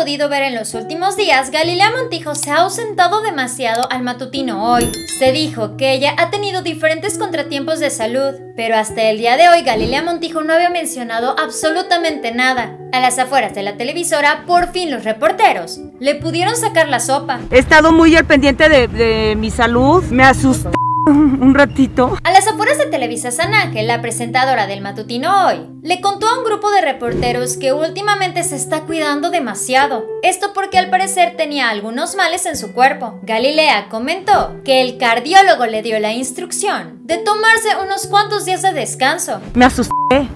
podido ver en los últimos días, Galilea Montijo se ha ausentado demasiado al matutino hoy. Se dijo que ella ha tenido diferentes contratiempos de salud, pero hasta el día de hoy Galilea Montijo no había mencionado absolutamente nada. A las afueras de la televisora, por fin los reporteros le pudieron sacar la sopa. He estado muy al pendiente de mi salud, me asusté un ratito. A las afueras de Televisa San Ángel, la presentadora del matutino hoy le contó a un grupo de reporteros que últimamente se está cuidando demasiado. Esto porque al parecer tenía algunos males en su cuerpo. Galilea comentó que el cardiólogo le dio la instrucción de tomarse unos cuantos días de descanso. Me asusté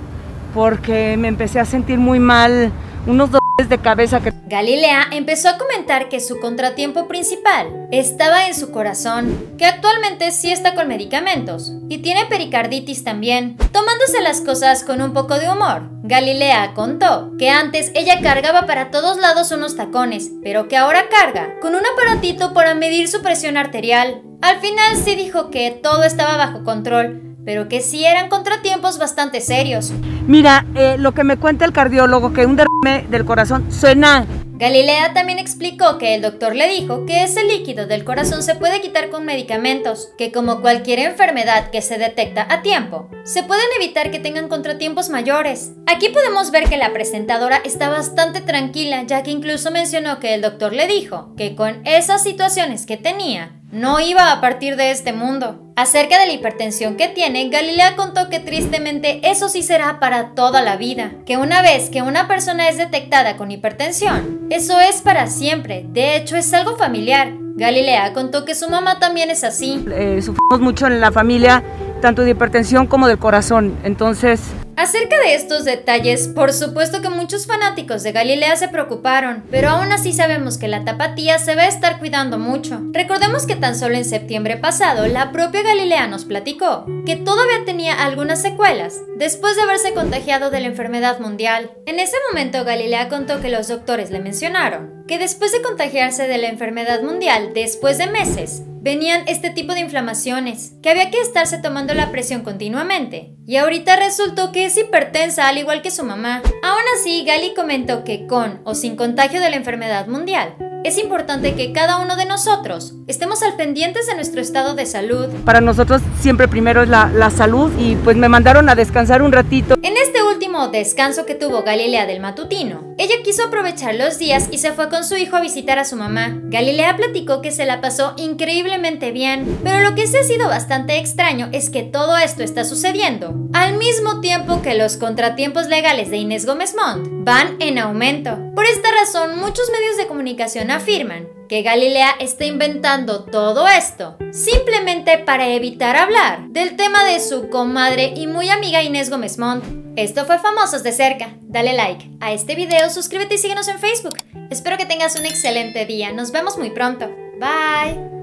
porque me empecé a sentir muy mal, unos dolores de cabeza que... Galilea empezó a comentar que su contratiempo principal estaba en su corazón, que actualmente sí está con medicamentos y tiene pericarditis también. Tomándose las cosas con un poco de humor, Galilea contó que antes ella cargaba para todos lados unos tacones, pero que ahora carga con un aparatito para medir su presión arterial. Al final sí dijo que todo estaba bajo control, pero que sí eran contratiempos bastante serios. Mira, lo que me cuenta el cardiólogo, que un derrame del corazón suena... Galilea también explicó que el doctor le dijo que ese líquido del corazón se puede quitar con medicamentos, que como cualquier enfermedad que se detecta a tiempo, se pueden evitar que tengan contratiempos mayores. Aquí podemos ver que la presentadora está bastante tranquila, ya que incluso mencionó que el doctor le dijo que con esas situaciones que tenía, no iba a partir de este mundo. Acerca de la hipertensión que tiene, Galilea contó que tristemente eso sí será para toda la vida, que una vez que una persona es detectada con hipertensión, eso es para siempre, de hecho es algo familiar. Galilea contó que su mamá también es así. Sufrimos mucho en la familia, tanto de hipertensión como del corazón, entonces... Acerca de estos detalles, por supuesto que muchos fanáticos de Galilea se preocuparon, pero aún así sabemos que la tapatía se va a estar cuidando mucho. Recordemos que tan solo en septiembre pasado, la propia Galilea nos platicó que todavía tenía algunas secuelas después de haberse contagiado de la enfermedad mundial. En ese momento, Galilea contó que los doctores le mencionaron que después de contagiarse de la enfermedad mundial, después de meses, venían este tipo de inflamaciones, que había que estarse tomando la presión continuamente. Y ahorita resultó que es hipertensa al igual que su mamá. Aún así, Gali comentó que con o sin contagio de la enfermedad mundial, es importante que cada uno de nosotros estemos al pendientes de nuestro estado de salud. Para nosotros siempre primero es la salud y pues me mandaron a descansar un ratito. En este último descanso que tuvo Galilea del matutino, ella quiso aprovechar los días y se fue con su hijo a visitar a su mamá. Galilea platicó que se la pasó increíblemente bien, pero lo que sí ha sido bastante extraño es que todo esto está sucediendo al mismo tiempo que los contratiempos legales de Inés Gómez Montt van en aumento. Por esta razón, muchos medios de comunicación afirman que Galilea está inventando todo esto simplemente para evitar hablar del tema de su comadre y muy amiga Inés Gómez Montt. Esto fue Famosos de Cerca. Dale like a este video, suscríbete y síguenos en Facebook. Espero que tengas un excelente día. Nos vemos muy pronto. Bye.